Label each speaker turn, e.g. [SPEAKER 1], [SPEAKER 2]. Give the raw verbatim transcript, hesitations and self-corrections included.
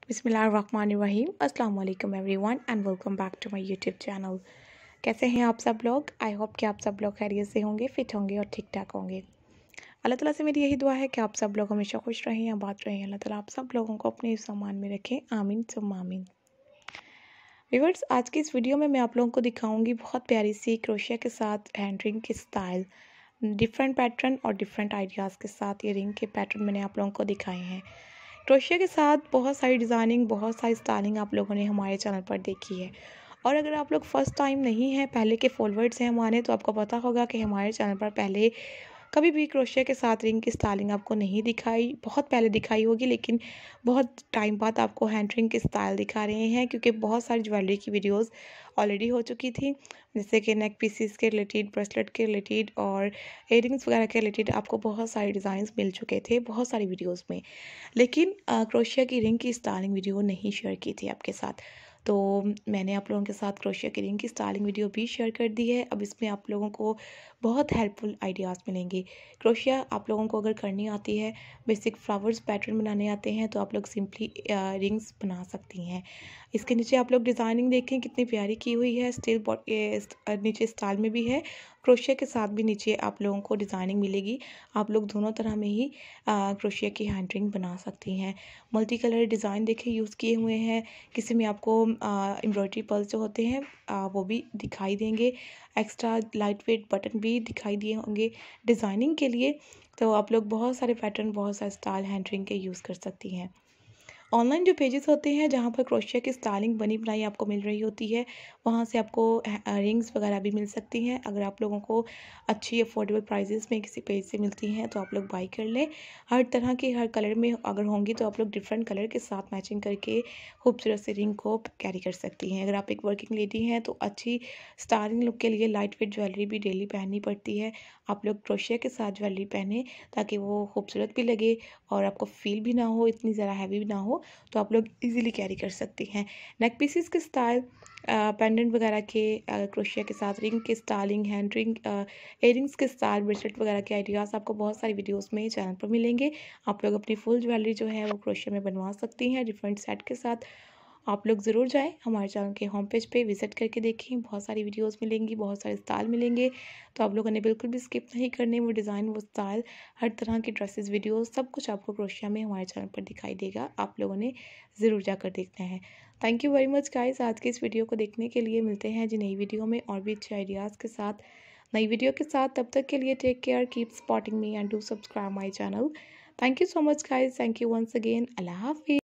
[SPEAKER 1] बिस्मिल्लाहिर्रहमानिर्रहीम अस्सलाम वालेकुम everyone and welcome back to my YouTube channel. कैसे हैं आप सब लोग? आई होप कि आप सब लोग खैरियत से होंगे, फिट होंगे और ठीक ठाक होंगे। अल्लाह ताला से मेरी यही दुआ है कि आप सब लोग हमेशा खुश रहें, आबाद रहें। अल्लाह ताला आप सब लोगों को अपने सामान में रखें, आमीन सुम्मा आमीन। व्यूअर्स, आज की इस वीडियो में मैं आप लोगों को दिखाऊंगी बहुत प्यारी सी क्रोशिया के साथ हैंड रिंग की स्टाइल, डिफरेंट पैटर्न और डिफरेंट आइडियाज़ के साथ ये रिंग के पैटर्न मैंने आप लोगों को दिखाए हैं। क्रोशिया के साथ बहुत सारी डिज़ाइनिंग, बहुत सारी स्टाइलिंग आप लोगों ने हमारे चैनल पर देखी है। और अगर आप लोग फर्स्ट टाइम नहीं हैं, पहले के फॉलोअर्स हैं हमारे, तो आपको पता होगा कि हमारे चैनल पर पहले कभी भी क्रोशिया के साथ रिंग की स्टाइलिंग आपको नहीं दिखाई, बहुत पहले दिखाई होगी, लेकिन बहुत टाइम बाद आपको हैंड रिंग की स्टाइल दिखा रहे हैं, क्योंकि बहुत सारी ज्वेलरी की वीडियोस ऑलरेडी हो चुकी थी, जैसे कि नेक पीसीस के रिलेटेड, ब्रेसलेट के रिलेटेड और इयरिंग्स वगैरह के रिलेटेड आपको बहुत सारे डिज़ाइंस मिल चुके थे बहुत सारी वीडियोज़ में। लेकिन क्रोशिया की रिंग की स्टाइलिंग वीडियो नहीं शेयर की थी आपके साथ, तो मैंने आप लोगों के साथ क्रोशिया की रिंग की स्टाइलिंग वीडियो भी शेयर कर दी है। अब इसमें आप लोगों को बहुत हेल्पफुल आइडियाज़ मिलेंगे। क्रोशिया आप लोगों को अगर करनी आती है, बेसिक फ्लावर्स पैटर्न बनाने आते हैं, तो आप लोग सिंपली रिंग्स बना सकती हैं। इसके नीचे आप लोग डिज़ाइनिंग देखें कितनी प्यारी की हुई है, स्टिल नीचे स्टाइल में भी है, क्रोशिया के साथ भी नीचे आप लोगों को डिज़ाइनिंग मिलेगी। आप लोग दोनों तरह में ही क्रोशिया की हैंड रिंग बना सकती हैं। मल्टी कलर डिज़ाइन देखें यूज़ किए हुए हैं, किसी में आपको एम्ब्रॉयडरी पर्ल्स जो होते हैं आ, वो भी दिखाई देंगे, एक्स्ट्रा लाइट वेट बटन भी दिखाई दिए होंगे डिज़ाइनिंग के लिए। तो आप लोग बहुत सारे पैटर्न, बहुत सारे स्टाइल हैंड रिंग के यूज़ कर सकती हैं। ऑनलाइन जो पेजेस होते हैं जहाँ पर क्रोशिया की स्टाइलिंग बनी बनाई आपको मिल रही होती है, वहाँ से आपको रिंग्स वगैरह भी मिल सकती हैं। अगर आप लोगों को अच्छी अफोर्डेबल प्राइजेस में किसी पेज से मिलती हैं तो आप लोग बाई कर लें। हर तरह के हर कलर में अगर होंगी तो आप लोग डिफरेंट कलर के साथ मैचिंग करके खूबसूरत से रिंग को कैरी कर सकती हैं। अगर आप एक वर्किंग लेडी हैं तो अच्छी स्टाइलिंग लुक के लिए लाइट वेट ज्वेलरी भी डेली पहननी पड़ती है। आप लोग क्रोशिया के साथ ज्वेलरी पहने ताकि वो खूबसूरत भी लगे और आपको फील भी ना हो, इतनी ज़्यादा हैवी भी ना हो, तो आप लोग इजीली कैरी कर सकती हैं। नेक पीसेस के स्टाइल, पेंडेंट वगैरह के क्रोशिया के साथ रिंग के स्टाइलिंग, हैंड रिंग, इयरिंग्स के स्टाइल, ब्रेसलेट वगैरह के आइडियाज़ आपको बहुत सारी वीडियोस में चैनल पर मिलेंगे। आप लोग अपनी फुल ज्वेलरी जो है वो क्रोशिया में बनवा सकती हैं डिफरेंट सेट के साथ। आप लोग ज़रूर जाएं, हमारे चैनल के होम पेज पे विज़िट करके देखें, बहुत सारी वीडियोस मिलेंगी, बहुत सारे स्टाइल मिलेंगे, तो आप लोगों ने बिल्कुल भी स्किप नहीं करने। वो डिज़ाइन, वो स्टाइल, हर तरह की ड्रेसेस, वीडियोस, सब कुछ आपको क्रोशिया में हमारे चैनल पर दिखाई देगा। आप लोगों ने ज़रूर जाकर देखना है। Thank you very much guys आज की इस वीडियो को देखने के लिए। मिलते हैं जी नई वीडियो में और भी अच्छे आइडियाज़ के साथ, नई वीडियो के साथ। तब तक के लिए take care, keep supporting me and do subscribe my channel. Thank you so much guys, thank you once again. अल्लाह हाफिज़।